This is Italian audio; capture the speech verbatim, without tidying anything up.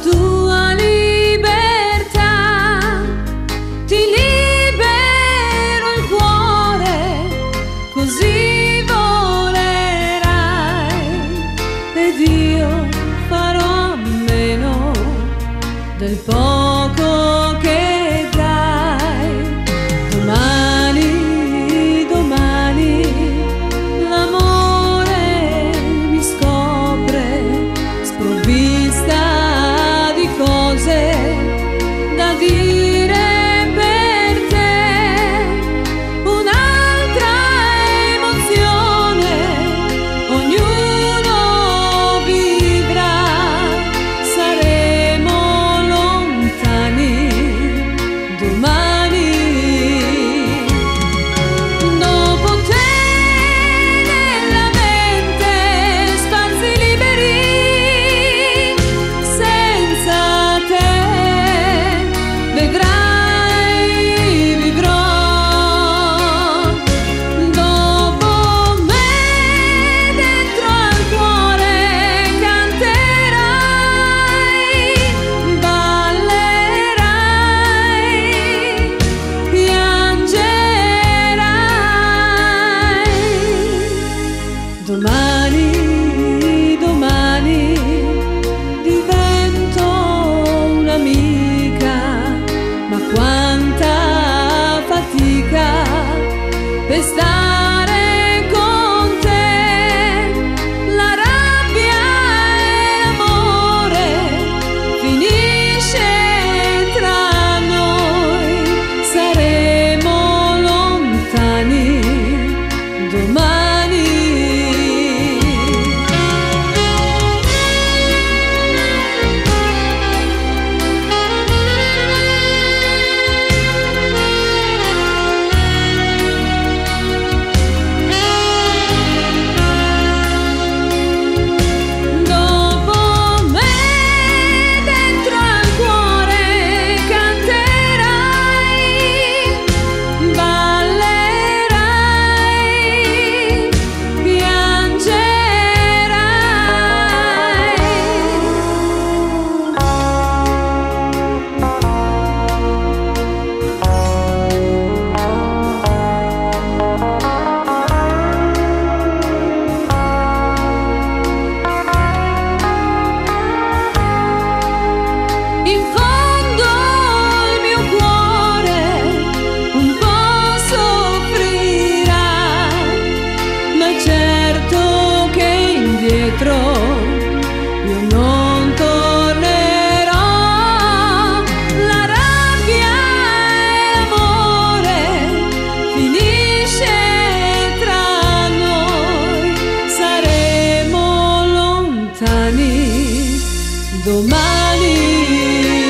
tua libertà, ti libero il cuore, così volerai, ed io farò a meno del poco che dai. Domani, domani l'amore mi scopre sprovvista di cose da dire per te, un'altra emozione ognuno vivrà, saremo lontani domani. Dopo te nella mente spazi liberi, senza te vedrai vivrò. Dopo me dentro al cuore canterai, ballerai, piangerai. Domani, domani divento un'amica, ma quanta fatica per stare con te. La rabbia e l'amore finisce tra noi, saremo lontani domani. Dopo me dentro al cuore canterai, ballerai, piangerai. In fondo il mio cuore un po' soffrirà, ma è certo che indietro io non tornerò. La rabbia e l'amore finisce tra noi, saremo lontani domani.